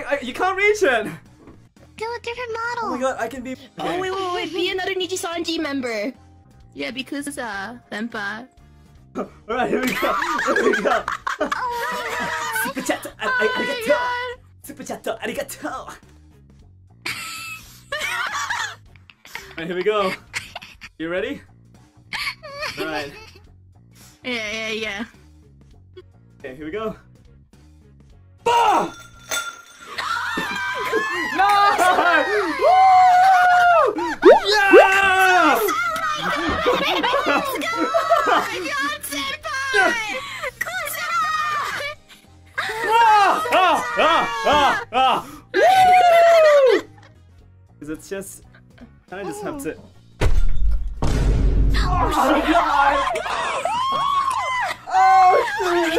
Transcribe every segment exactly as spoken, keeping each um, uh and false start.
I, you can't reach it. Do a different model. Oh my god, I can be. Okay. Oh wait, wait, wait! Be another Nijisanji member. Yeah, because uh, Senpai. All right, here we go. Here we go. Oh my god. Super chat. Oh my god. Super chat. Arigato. Alright, here we go. You ready? Alright. Yeah, yeah, yeah. Okay, here we go. Boom! No! Woo! Yeah! Let's go! Oh my god, Senpai! Kuzuha! Ah! Ah! Ah! Ah! Woo! Because it's just... I just have to... Oh my god! Oh shit!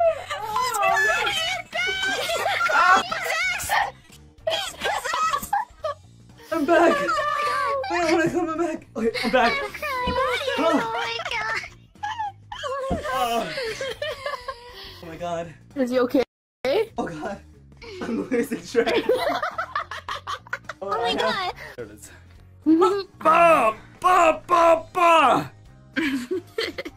I'm back! I don't wanna come back! Okay, I'm back! I'm crying. Oh my god. Oh. Oh my god. Is he okay? Oh god. I'm losing track. Oh my god. There it is. Ba! Ba! Ba! Ba!